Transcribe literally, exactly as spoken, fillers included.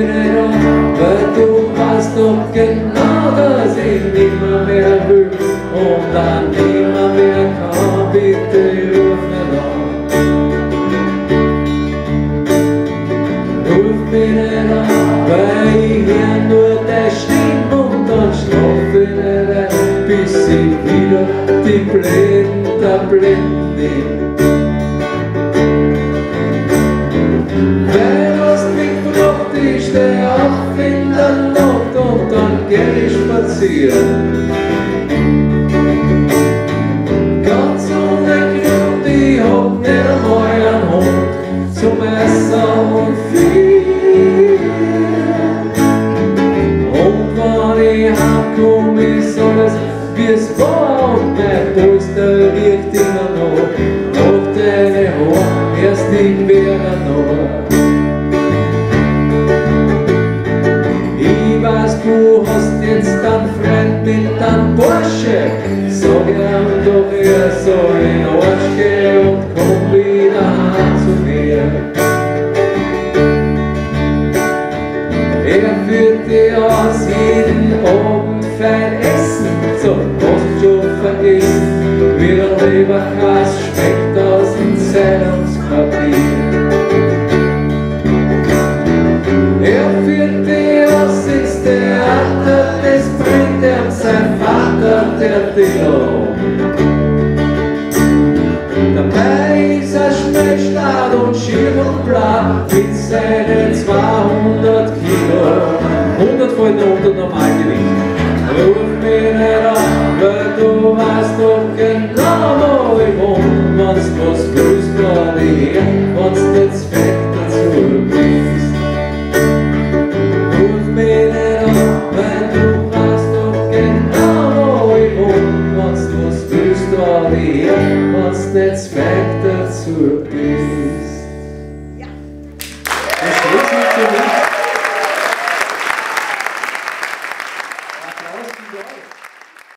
nicht an, weil du weißt doch genau, dass ich nimmer mehr will und dann nimmer mehr kann. Bitte ruf nicht an. Ruf mich nicht an, weil ich hör nur deine Stimme und dann schlaf ich nicht ein, bis ich wieder die blöden Tabletten nehm. Ich steh auf in der Nacht und dann geh ich spazieren. Ganz ohne Grund, ich hab nicht einmal einen Hund zum Essen und viel. Und wenn ich heimkomm, ist alles wie es war und mein Polster riecht immer noch nach deine Haare, erst in Weana. Du hast jetzt einen Freund mit einem Bursche, sag ihm doch, er soll in den Arsch gehen und komm wieder heim zu mir. Er führt dich aus jeden Abend fein essen